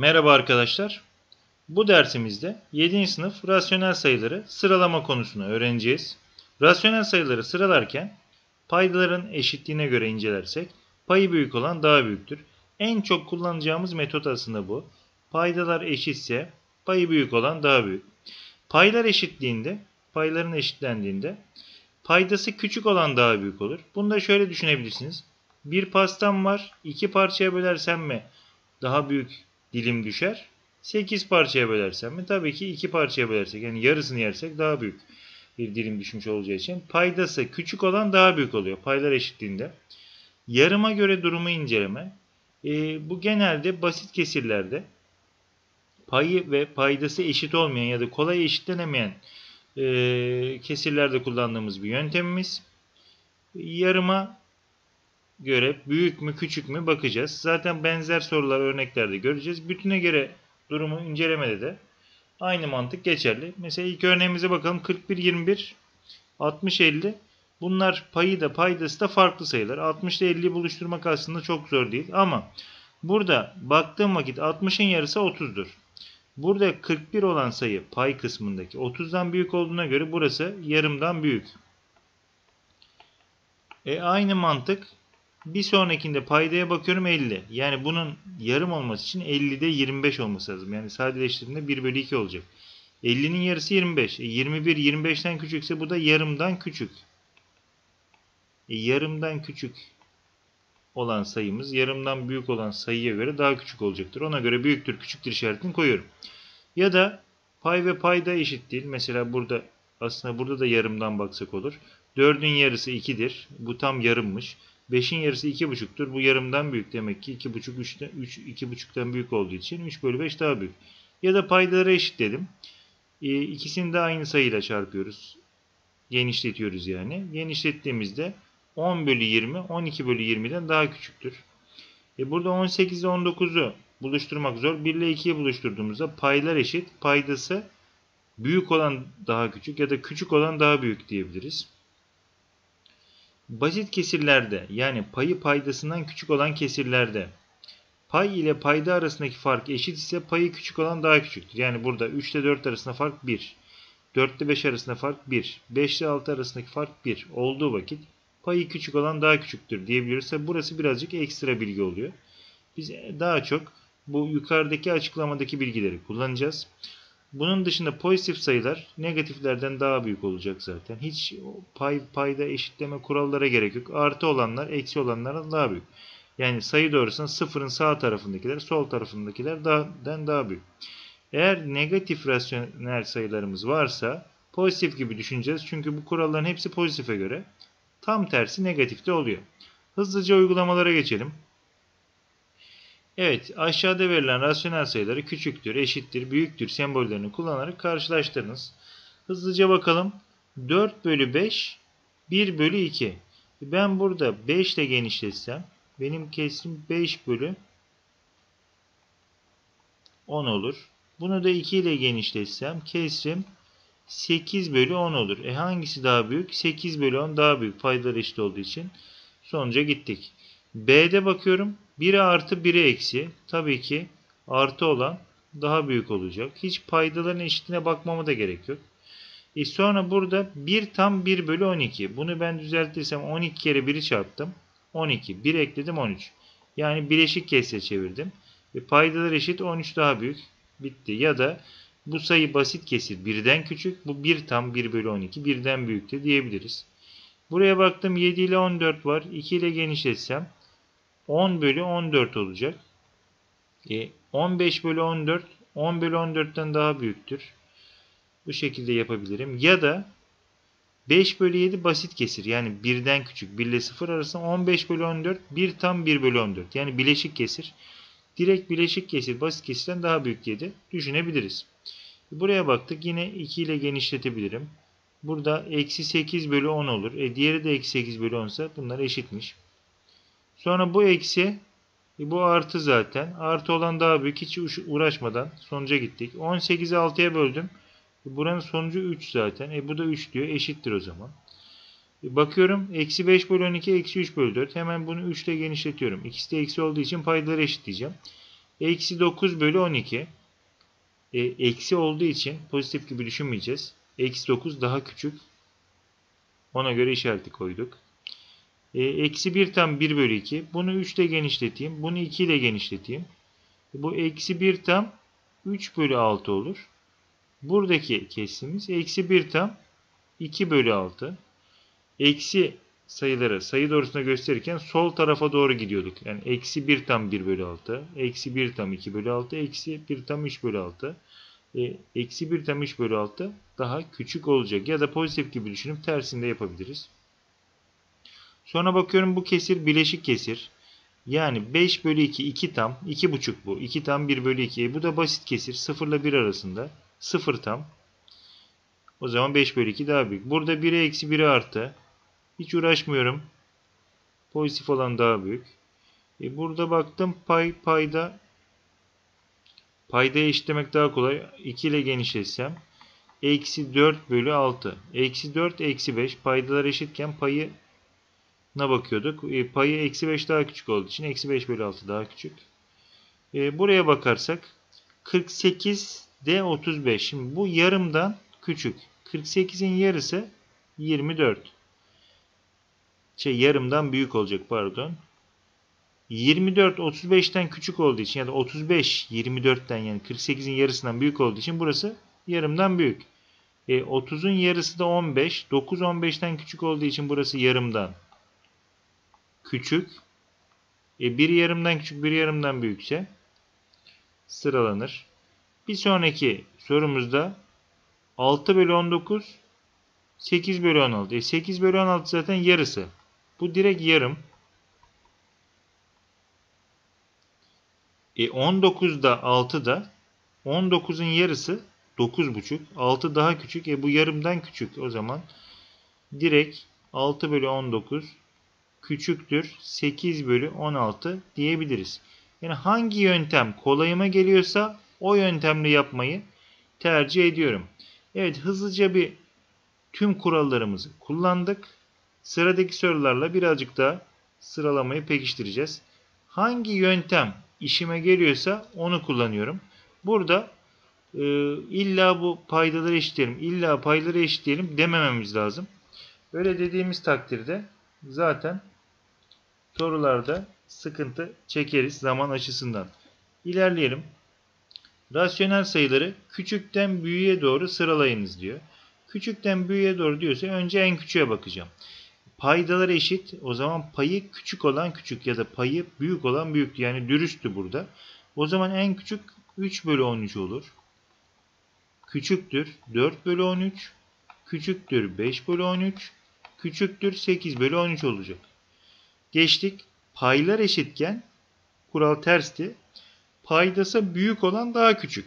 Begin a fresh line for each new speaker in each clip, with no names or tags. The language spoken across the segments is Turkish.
Merhaba arkadaşlar. Bu dersimizde 7. sınıf rasyonel sayıları sıralama konusunu öğreneceğiz. Rasyonel sayıları sıralarken paydaların eşitliğine göre incelersek payı büyük olan daha büyüktür. En çok kullanacağımız metot aslında bu. Paydalar eşitse payı büyük olan daha büyük. Payların eşitlendiğinde paydası küçük olan daha büyük olur. Bunu da şöyle düşünebilirsiniz. Bir pastam var. 2 parçaya bölersem mi daha büyük dilim düşer? 8 parçaya bölersem mi? Tabii ki 2 parçaya bölersek, yani yarısını yersek daha büyük bir dilim düşmüş olacağı için paydası küçük olan daha büyük oluyor paylar eşitliğinde. Yarıma göre durumu inceleme. Bu genelde basit kesirlerde payı ve paydası eşit olmayan ya da kolay eşitlenemeyen kesirlerde kullandığımız bir yöntemimiz. Yarıma göre büyük mü küçük mü bakacağız. Zaten benzer sorular örneklerde göreceğiz. Bütüne göre durumu incelemede de aynı mantık geçerli. Mesela ilk örneğimize bakalım. 41, 21, 60, 50. Bunlar payı da paydası da farklı sayılar. 60 ile 50'yi buluşturmak aslında çok zor değil. Ama burada baktığım vakit 60'ın yarısı 30'dur. Burada 41 olan sayı pay kısmındaki 30'dan büyük olduğuna göre burası yarımdan büyük. Aynı mantık bir sonrakinde paydaya bakıyorum 50. Yani bunun yarım olması için 50'de 25 olması lazım. Yani sadeleştirdiğinde 1 bölü 2 olacak. 50'nin yarısı 25. 21 25'ten küçükse bu da yarımdan küçük. Yarımdan küçük olan sayımız yarımdan büyük olan sayıya göre daha küçük olacaktır. Ona göre büyüktür küçüktür işaretini koyuyorum. Ya da pay ve payda eşit değil. Mesela burada da yarımdan baksak olur. 4'ün yarısı 2'dir. Bu tam yarımmış. 5'in yarısı 2,5'tur. Bu yarımdan büyük. Demek ki 2,5 2,5'tan büyük olduğu için 3 bölü 5 daha büyük. Ya da paydaları eşitledim. İkisini de aynı sayıyla çarpıyoruz. Genişletiyoruz yani. Genişlettiğimizde 10 bölü 20 12 bölü 20'den daha küçüktür. Burada 18 ile 19'u buluşturmak zor. 1 ile 2'yi buluşturduğumuzda paylar eşit. Paydası büyük olan daha küçük ya da küçük olan daha büyük diyebiliriz. Basit kesirlerde, yani payı paydasından küçük olan kesirlerde pay ile payda arasındaki fark eşit ise payı küçük olan daha küçüktür. Yani burada 3 ile 4 arasında fark 1. 4 ile 5 arasında fark 1. 5 ile 6 arasındaki fark 1 olduğu vakit payı küçük olan daha küçüktür diyebiliyoruz. Burası birazcık ekstra bilgi oluyor. Biz daha çok bu yukarıdaki açıklamadaki bilgileri kullanacağız. Bunun dışında pozitif sayılar negatiflerden daha büyük olacak zaten. Hiç payda eşitleme kurallara gerek yok. Artı olanlar eksi olanlardan daha büyük. Yani sayı doğrusunun sıfırın sağ tarafındakiler sol tarafındakilerden daha büyük. Eğer negatif rasyonel sayılarımız varsa pozitif gibi düşüneceğiz. Çünkü bu kuralların hepsi pozitife göre. Tam tersi negatifte oluyor. Hızlıca uygulamalara geçelim. Evet, aşağıda verilen rasyonel sayıları küçüktür, eşittir, büyüktür sembollerini kullanarak karşılaştırınız. Hızlıca bakalım. 4 bölü 5, 1 bölü 2. Ben burada 5 ile genişletsem benim kesrim 5 bölü 10 olur. Bunu da 2 ile genişletsem kesrim 8 bölü 10 olur. Hangisi daha büyük? 8 bölü 10 daha büyük. Paydalar eşit olduğu için sonuca gittik. B'de bakıyorum. 1'e artı 1'e eksi. Tabii ki artı olan daha büyük olacak. Hiç paydaların eşitliğine bakmama da gerek yok. Sonra burada 1 tam 1 bölü 12. Bunu ben düzeltirsem 12 kere 1'i çarptım. 12. 1 ekledim 13. Yani bileşik kesre çevirdim. Paydalar eşit 13 daha büyük. Bitti. Ya da bu sayı basit kesir 1'den küçük. Bu 1 tam 1 bölü 12. 1'den büyüktür diyebiliriz. Buraya baktım 7 ile 14 var. 2 ile genişletsem 10 bölü 14 olacak. 15 bölü 14 10 bölü 14'ten daha büyüktür. Bu şekilde yapabilirim. Ya da 5 bölü 7 basit kesir. Yani 1'den küçük. 1 ile 0 arasında 15 bölü 14 1 tam 1 bölü 14. Yani bileşik kesir. Direkt bileşik kesir basit kesirden daha büyük diye de düşünebiliriz. Buraya baktık. Yine 2 ile genişletebilirim. Burada eksi 8 bölü 10 olur. Diğeri de eksi 8 bölü 10 ise bunlar eşitmiş. Sonra bu eksi, bu artı zaten. Artı olan daha büyük. Hiç uğraşmadan sonuca gittik. 18'i 6'ya böldüm. Buranın sonucu 3 zaten. Bu da 3 diyor. Eşittir o zaman. Bakıyorum. Eksi 5 bölü 12 eksi 3 bölü 4. Hemen bunu 3 ile genişletiyorum. İkisi de eksi olduğu için paydaları eşitleyeceğim. Eksi 9 bölü 12. Eksi olduğu için pozitif gibi düşünmeyeceğiz. Eksi 9 daha küçük. Ona göre işareti koyduk. Eksi 1 tam 1 bölü 2. Bunu 3 ile genişleteyim. Bunu 2 ile genişleteyim. Bu eksi 1 tam 3 bölü 6 olur. Buradaki kesimiz eksi 1 tam 2 bölü 6. Eksi sayıları sayı doğrusuna gösterirken sol tarafa doğru gidiyorduk. Yani eksi 1 tam 1 bölü 6. Eksi 1 tam 2 bölü 6. Eksi 1 tam 3 bölü 6. Eksi 1 tam 3 bölü 6 daha küçük olacak. Ya da pozitif gibi düşünüp tersini de yapabiliriz. Sonra bakıyorum bu kesir bileşik kesir. Yani 5 bölü 2 2 tam 2,5 bu. 2 tam 1 bölü 2. Bu da basit kesir. 0 ile 1 arasında. 0 tam. O zaman 5 bölü 2 daha büyük. Burada 1'e eksi 1'e artı. Hiç uğraşmıyorum. Pozitif olan daha büyük. Burada baktım payda paydaya eşitlemek daha kolay. 2 ile genişletsem. Eksi 4 bölü 6. Eksi 4 eksi 5. Paydalar eşitken payına bakıyorduk. Payı eksi 5 daha küçük olduğu için eksi 5 bölü 6 daha küçük. Buraya bakarsak 48 de 35. Şimdi bu yarımdan küçük. 48'in yarısı 24. Yarımdan büyük olacak pardon. 24 35'ten küçük olduğu için ya da 35 24'ten yani 48'in yarısından büyük olduğu için burası yarımdan büyük. 30'un yarısı da 15. 9 15'ten küçük olduğu için burası yarımdan küçük. Biri yarımdan küçük, biri yarımdan büyükse sıralanır. Bir sonraki sorumuzda 6 bölü 19 8 bölü 16. 8 bölü 16 zaten yarısı. Bu direkt yarım. 19 da 6 da 19'un yarısı 9,5. 6 daha küçük. Bu yarımdan küçük. O zaman direkt 6 bölü 19 küçüktür 8 bölü 16 diyebiliriz. Yani hangi yöntem kolayıma geliyorsa o yöntemle yapmayı tercih ediyorum. Evet, hızlıca bir tüm kurallarımızı kullandık. Sıradaki sorularla birazcık daha sıralamayı pekiştireceğiz. Hangi yöntem işime geliyorsa onu kullanıyorum. Burada illa bu paydaları eşitleyelim, illa payları eşitleyelim demememiz lazım. Öyle dediğimiz takdirde zaten sorularda sıkıntı çekeriz zaman açısından. İlerleyelim. Rasyonel sayıları küçükten büyüğe doğru sıralayınız diyor. Küçükten büyüğe doğru diyorsa önce en küçüğe bakacağım. Paydalar eşit. O zaman payı küçük olan küçük ya da payı büyük olan büyük. Yani dürüsttü burada. O zaman en küçük 3 bölü 13 olur. Küçüktür 4 bölü 13. Küçüktür 5 bölü 13. Küçüktür 8 bölü 13 olacak. Geçtik. Paylar eşitken kural tersti. Paydası büyük olan daha küçük.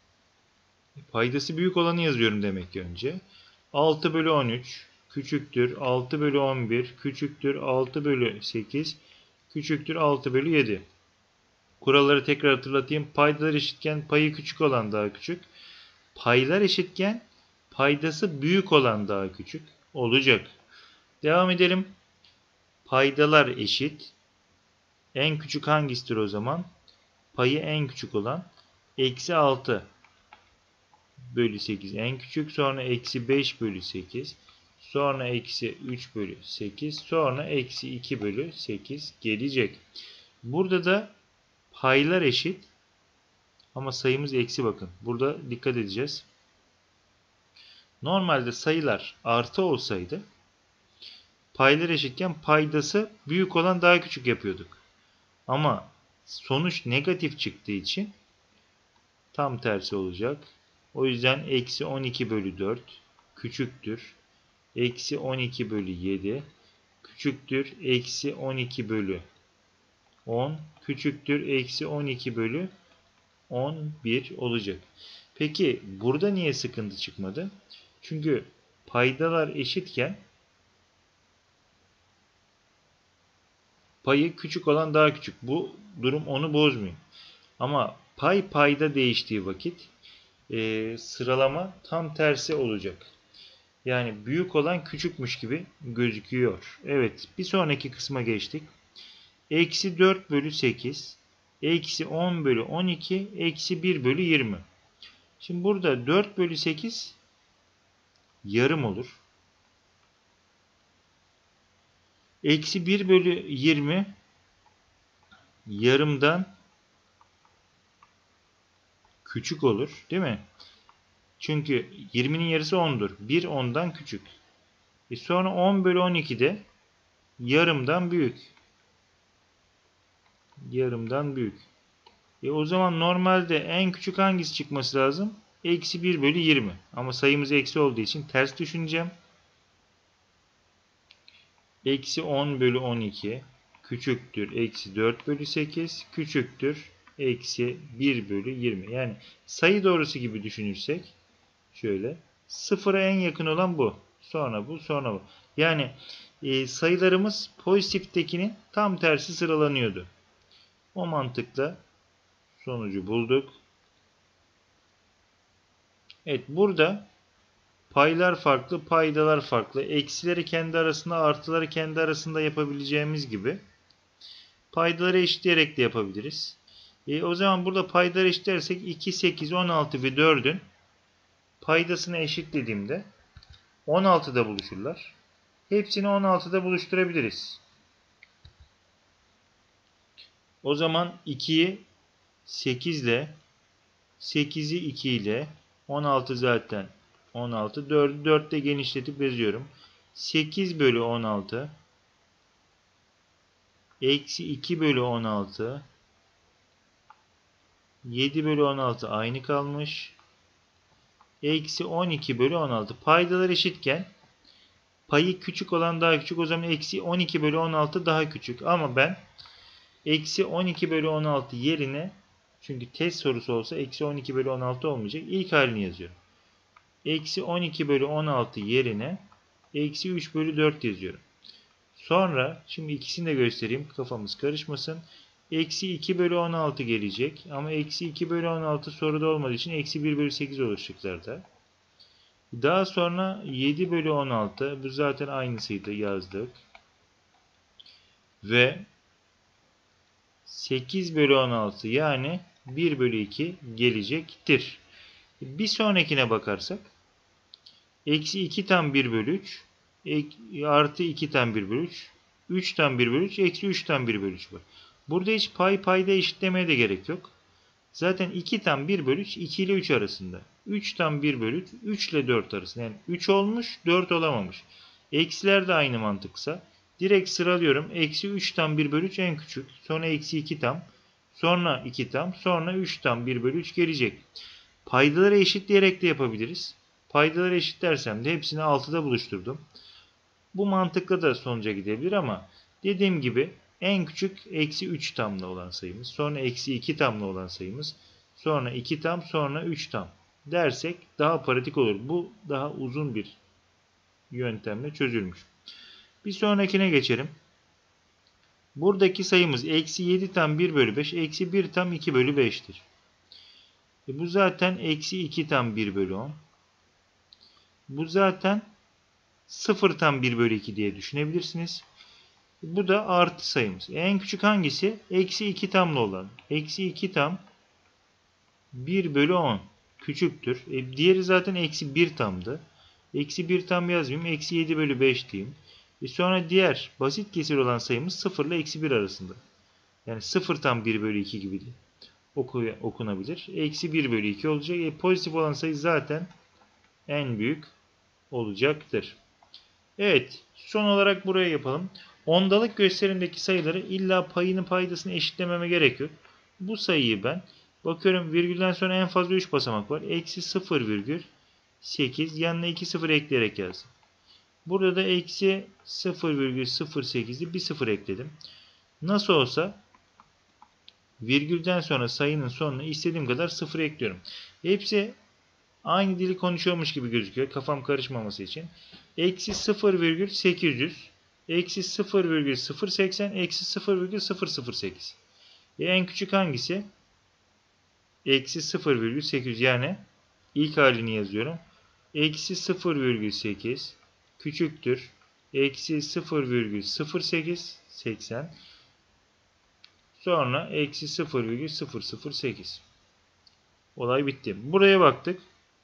Paydası büyük olanı yazıyorum demek ki önce. 6 bölü 13 küçüktür 6 bölü 11 küçüktür 6 bölü 8 küçüktür 6 bölü 7. Kuralları tekrar hatırlatayım. Paydalar eşitken payı küçük olan daha küçük. Paylar eşitken paydası büyük olan daha küçük olacak. Devam edelim. Paydalar eşit. En küçük hangisidir o zaman? Payı en küçük olan eksi 6 bölü 8 en küçük. Sonra eksi 5 bölü 8. Sonra eksi 3 bölü 8. Sonra eksi 2 bölü 8 gelecek. Burada da paylar eşit. Ama sayımız eksi bakın. Burada dikkat edeceğiz. Normalde sayılar artı olsaydı paylar eşitken paydası büyük olan daha küçük yapıyorduk. Ama sonuç negatif çıktığı için tam tersi olacak. O yüzden eksi 12 bölü 4 küçüktür. Eksi 12 bölü 7 küçüktür. Eksi 12 bölü 10 küçüktür. Eksi 12 bölü 11 olacak. Peki burada niye sıkıntı çıkmadı? Çünkü paydalar eşitken payı küçük olan daha küçük. Bu durum onu bozmuyor. Ama pay payda değiştiği vakit sıralama tam tersi olacak. Yani büyük olan küçükmüş gibi gözüküyor. Evet, bir sonraki kısma geçtik. Eksi 4 bölü 8 Eksi 10 bölü 12 eksi 1 bölü 20. Şimdi burada 4 bölü 8 yarım olur. Eksi 1 bölü 20 yarımdan küçük olur. Değil mi? Çünkü 20'nin yarısı 10'dur. 1 10'dan küçük. Sonra 10 bölü 12 de yarımdan büyük. Yarımdan büyük. O zaman normalde en küçük hangisi çıkması lazım? Eksi 1 bölü 20. Ama sayımız eksi olduğu için ters düşüneceğim. Eksi 10 bölü 12 küçüktür. Eksi 4 bölü 8 küçüktür. Eksi 1 bölü 20. Yani sayı doğrusu gibi düşünürsek şöyle. Sıfıra en yakın olan bu. Sonra bu, sonra bu. Yani sayılarımız pozitiftekinin tam tersi sıralanıyordu. O mantıkla sonucu bulduk. Evet, burada paylar farklı, paydalar farklı. Eksileri kendi arasında, artıları kendi arasında yapabileceğimiz gibi paydaları eşitleyerek de yapabiliriz. O zaman burada paydaları eşitlersek 2, 8, 16 ve 4'ün paydasını eşitlediğimde 16'da buluşurlar. Hepsini 16'da buluşturabiliriz. O zaman 2'yi 8 ile, 8'i 2 ile, 16 zaten 16. 4'ü 4'te genişletip yazıyorum. 8 bölü 16 eksi 2 bölü 16 7 bölü 16 aynı kalmış. Eksi 12 bölü 16. Paydalar eşitken payı küçük olan daha küçük. O zaman eksi 12 bölü 16 daha küçük. Ama ben eksi 12 bölü 16 yerine, çünkü test sorusu olsa eksi 12 bölü 16 olmayacak, İlk halini yazıyorum. Eksi 12 bölü 16 yerine eksi 3 bölü 4 yazıyorum. Sonra şimdi ikisini de göstereyim, kafamız karışmasın. Eksi 2 bölü 16 gelecek. Ama eksi 2 bölü 16 soruda olmadığı için eksi 1 bölü 8 olur şıklarda. Daha sonra 7 bölü 16. Bu zaten aynısıydı, yazdık. Ve 8 bölü 16 yani 1 bölü 2 gelecektir. Bir sonrakine bakarsak. Eksi 2 tam 1 bölü 3. Artı 2 tam 1 bölü 3. 3 tam 1 bölü 3. Eksi 3 tam 1 bölü 3 var. Burada hiç pay payda eşitlemeye de gerek yok. Zaten 2 tam 1 bölü 3 2 ile 3 arasında. 3 tam 1 bölü 3 3 ile 4 arasında. Yani 3 olmuş 4 olamamış. Eksiler de aynı mantıksa. Direkt sıralıyorum. Eksi 3 tam 1 bölü 3 en küçük. Sonra eksi 2 tam. Sonra 2 tam. Sonra 3 tam 1 bölü 3 gelecek. Paydaları eşitleyerek de yapabiliriz. Paydaları eşitlersem de hepsini 6'da buluşturdum. Bu mantıkla da sonuca gidebilir ama dediğim gibi en küçük eksi 3 tamla olan sayımız. Sonra eksi 2 tamla olan sayımız. Sonra 2 tam, sonra 3 tam dersek daha pratik olur. Bu daha uzun bir yöntemle çözülmüş. Bir sonrakine geçelim. Buradaki sayımız eksi 7 tam 1 bölü 5, eksi 1 tam 2 bölü 5'tir. Bu zaten eksi 2 tam 1 bölü 10. Bu zaten 0 tam 1 bölü 2 diye düşünebilirsiniz. Bu da artı sayımız. En küçük hangisi? Eksi 2 tamlı olan. Eksi 2 tam 1 bölü 10 küçüktür. Diğeri zaten eksi 1 tamdı. Eksi 1 tam yazmayayım. Eksi 7 bölü 5 diyeyim. Sonra diğer basit kesir olan sayımız 0 ile eksi 1 arasında. Yani 0 tam 1 bölü 2 gibi okunabilir. Eksi 1 bölü 2 olacak. Pozitif olan sayı zaten en büyük olacaktır. Evet, son olarak buraya yapalım. Ondalık gösterimdeki sayıları illa payını paydasını eşitlememe gerek yok. Bu sayıyı ben bakıyorum, virgülden sonra en fazla 3 basamak var. Eksi 0,8 yanına 2 sıfır ekleyerek yazdım. Burada da eksi 0,08'i bir sıfır ekledim. Nasıl olsa virgülden sonra sayının sonuna istediğim kadar sıfır ekliyorum. Hepsi aynı dili konuşuyormuş gibi gözüküyor. Kafam karışmaması için. Eksi 0,800. Eksi 0,080. Eksi 0,008. En küçük hangisi? Eksi 0,800. Yani ilk halini yazıyorum. Eksi 0,8 küçüktür. Eksi 0,08 80. Sonra eksi 0,008. Olay bitti. Buraya baktık.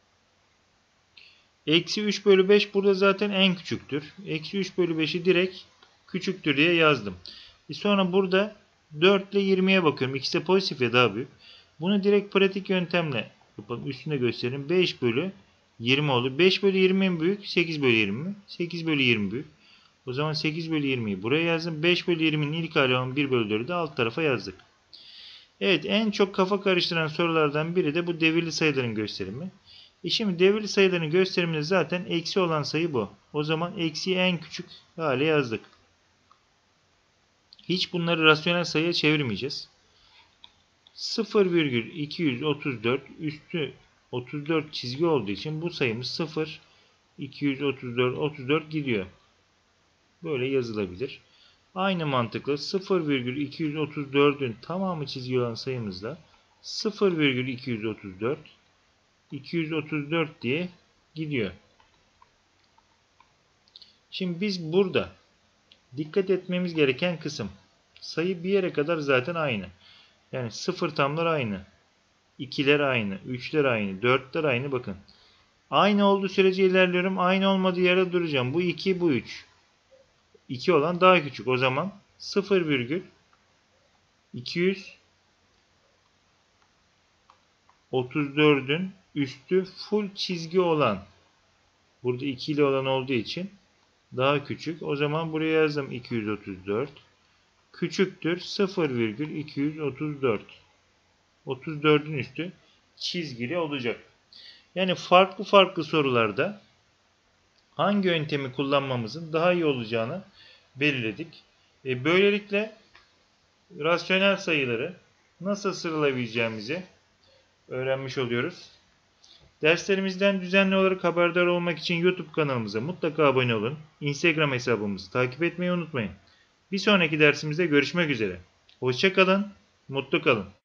Eksi 3 bölü 5 burada zaten en küçüktür. Eksi 3 bölü 5'i direkt küçüktür diye yazdım. Sonra burada 4 ile 20'ye bakıyorum. İkisi de pozitif ya daha büyük. Bunu direkt pratik yöntemle yapalım. Üstünde göstereyim. 5 bölü 20 olur. 5 bölü 20 mi büyük? 8 bölü 20 mi? 8 bölü 20 büyük. O zaman 8 bölü 20'yi buraya yazdım. 5 bölü 20'nin ilk hali olan 1 bölü 4'ü de alt tarafa yazdık. Evet, en çok kafa karıştıran sorulardan biri de bu devirli sayıların gösterimi. Şimdi devirli sayıların gösteriminde zaten eksi olan sayı bu. O zaman eksiyi en küçük hale yazdık. Hiç bunları rasyonel sayıya çevirmeyeceğiz. 0,234 üstü 34 çizgi olduğu için bu sayımız 0, 234, 34 gidiyor. Böyle yazılabilir. Aynı mantıkla 0,234'ün tamamı çizgi olan sayımızda 0,234 234 diye gidiyor. Şimdi biz burada dikkat etmemiz gereken kısım, sayı bir yere kadar zaten aynı. Yani sıfır tamlar aynı. 2'ler aynı. 3'ler aynı. 4'ler aynı. Bakın. Aynı olduğu sürece ilerliyorum. Aynı olmadığı yerde duracağım. Bu 2, bu 3. 2 olan daha küçük. O zaman 0,234'ün üstü full çizgi olan. Burada 2 ile olan olduğu için daha küçük. O zaman buraya yazdım 234. Küçüktür 0,234. 34'ün üstü çizgili olacak. Yani farklı farklı sorularda hangi yöntemi kullanmamızın daha iyi olacağını belirledik. Böylelikle rasyonel sayıları nasıl sıralayabileceğimizi öğrenmiş oluyoruz. Derslerimizden düzenli olarak haberdar olmak için YouTube kanalımıza mutlaka abone olun. Instagram hesabımızı takip etmeyi unutmayın. Bir sonraki dersimizde görüşmek üzere. Hoşça kalın, mutlu kalın.